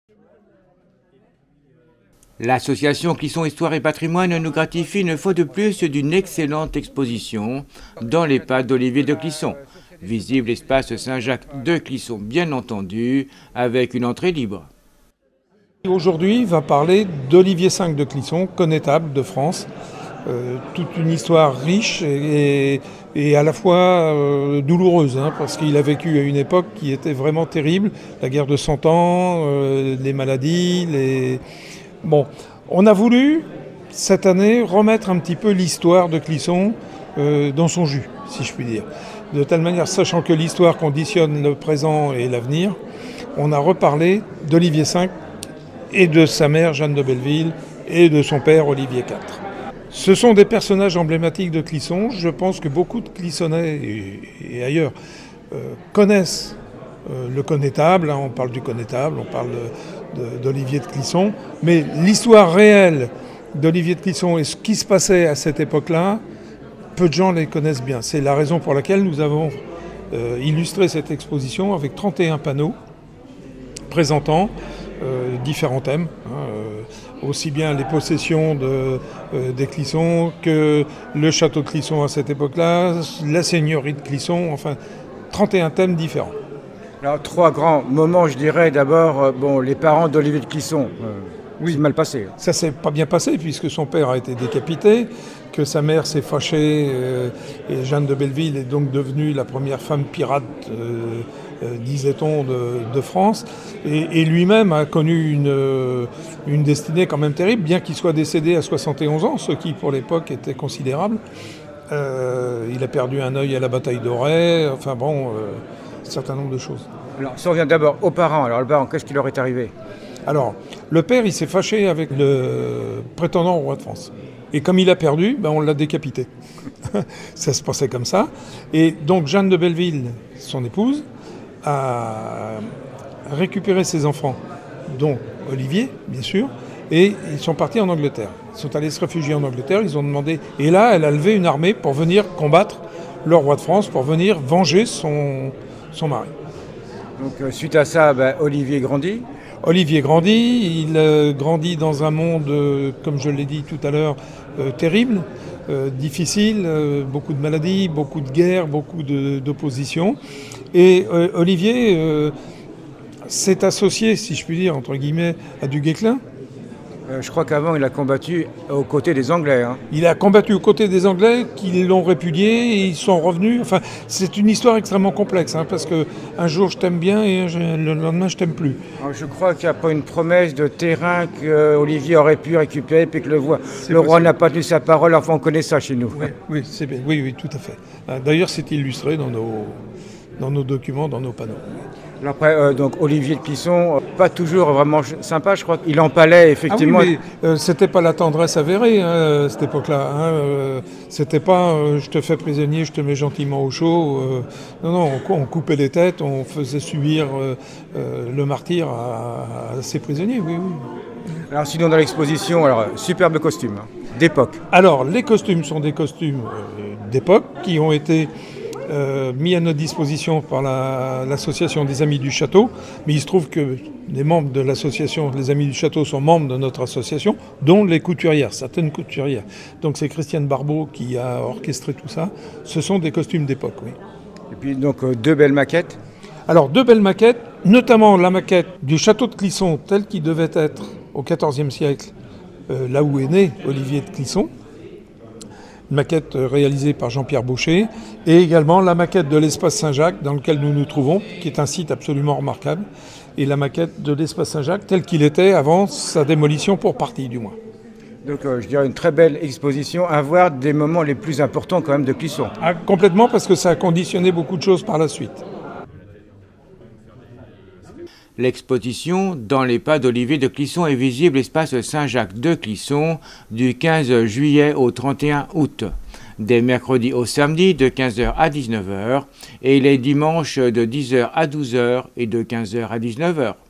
L'association Clisson Histoire et Patrimoine nous gratifie une fois de plus d'une excellente exposition dans les pas d'Olivier de Clisson. Visible espace Saint-Jacques de Clisson, bien entendu, avec une entrée libre. Aujourd'hui, va parler d'Olivier V de Clisson, connétable de France. Toute une histoire riche et à la fois douloureuse, parce qu'il a vécu à une époque qui était vraiment terrible, la guerre de 100 ans, les maladies, Bon, on a voulu, cette année, remettre un petit peu l'histoire de Clisson dans son jus, si je puis dire. De telle manière, sachant que l'histoire conditionne le présent et l'avenir, on a reparlé d'Olivier V et de sa mère, Jeanne de Belleville, et de son père, Olivier IV. Ce sont des personnages emblématiques de Clisson. Je pense que beaucoup de Clissonnais et ailleurs connaissent le connétable. On parle du connétable, on parle d'Olivier de Clisson. Mais l'histoire réelle d'Olivier de Clisson et ce qui se passait à cette époque-là, peu de gens les connaissent bien. C'est la raison pour laquelle nous avons illustré cette exposition avec 31 panneaux présentant différents thèmes, aussi bien les possessions des Clisson que le château de Clisson à cette époque-là, la seigneurie de Clisson, enfin 31 thèmes différents. Alors, trois grands moments, je dirais. D'abord, les parents d'Olivier de Clisson. Oui, c'est mal passé. Ça s'est pas bien passé puisque son père a été décapité, que sa mère s'est fâchée et Jeanne de Belleville est donc devenue la première femme pirate, disait-on, de France. Et lui-même a connu une destinée quand même terrible, bien qu'il soit décédé à 71 ans, ce qui pour l'époque était considérable. Il a perdu un œil à la bataille d'Auray, enfin bon, un certain nombre de choses. Alors, si on revient d'abord aux parents, alors le parent, qu'est-ce qui leur est arrivé ? Alors, le père, il s'est fâché avec le prétendant au roi de France. Et comme il a perdu, on l'a décapité. Ça se passait comme ça. Et donc, Jeanne de Belleville, son épouse, a récupéré ses enfants, dont Olivier, bien sûr, et ils sont partis en Angleterre. Ils sont allés se réfugier en Angleterre, ils ont demandé... Et là, elle a levé une armée pour venir combattre le roi de France, pour venir venger son mari. Donc, suite à ça, Olivier grandit. Olivier grandit, il grandit dans un monde, comme je l'ai dit tout à l'heure, terrible, difficile, beaucoup de maladies, beaucoup de guerres, beaucoup d'opposition. Et Olivier s'est associé, si je puis dire, entre guillemets, à du Guesclin. Je crois qu'avant, il a combattu aux côtés des Anglais. Il a combattu aux côtés des Anglais qui l'ont répudié et ils sont revenus. Enfin, c'est une histoire extrêmement complexe, parce qu'un jour je t'aime bien et le lendemain je t'aime plus. Alors, je crois qu'il n'y a pas une promesse de terrain qu'Olivier aurait pu récupérer puis que le roi n'a pas tenu sa parole. Enfin, on connaît ça chez nous. Oui, c'est bien. Oui, tout à fait. D'ailleurs, c'est illustré dans nos documents, dans nos panneaux. Alors après, donc Olivier de Clisson, pas toujours vraiment sympa, je crois qu'il empalait effectivement. Ah oui, mais c'était pas la tendresse avérée à cette époque-là. C'était pas je te fais prisonnier, je te mets gentiment au chaud. Non, on coupait les têtes, on faisait subir le martyre à ces prisonniers, oui. Alors sinon dans l'exposition, superbe costume, d'époque. Alors les costumes sont des costumes d'époque qui ont été mis à notre disposition par l'association des Amis du Château, mais il se trouve que les membres de l'association, les Amis du Château, sont membres de notre association, dont les couturières, certaines couturières. Donc c'est Christiane Barbeau qui a orchestré tout ça. Ce sont des costumes d'époque, oui. Et puis donc deux belles maquettes. Alors deux belles maquettes, notamment la maquette du château de Clisson tel qu'il devait être au XIVe siècle, là où est né Olivier de Clisson. Une maquette réalisée par Jean-Pierre Baucher, et également la maquette de l'espace Saint-Jacques dans lequel nous nous trouvons, qui est un site absolument remarquable, et la maquette de l'espace Saint-Jacques tel qu'il était avant sa démolition pour partie du moins. Donc je dirais une très belle exposition, à voir des moments les plus importants quand même de Clisson. Complètement, parce que ça a conditionné beaucoup de choses par la suite. L'exposition dans les pas d'Olivier de Clisson est visible espace Saint-Jacques de Clisson du 15 juillet au 31 août, des mercredis au samedi de 15h à 19h et les dimanches de 10h à 12h et de 15h à 19h.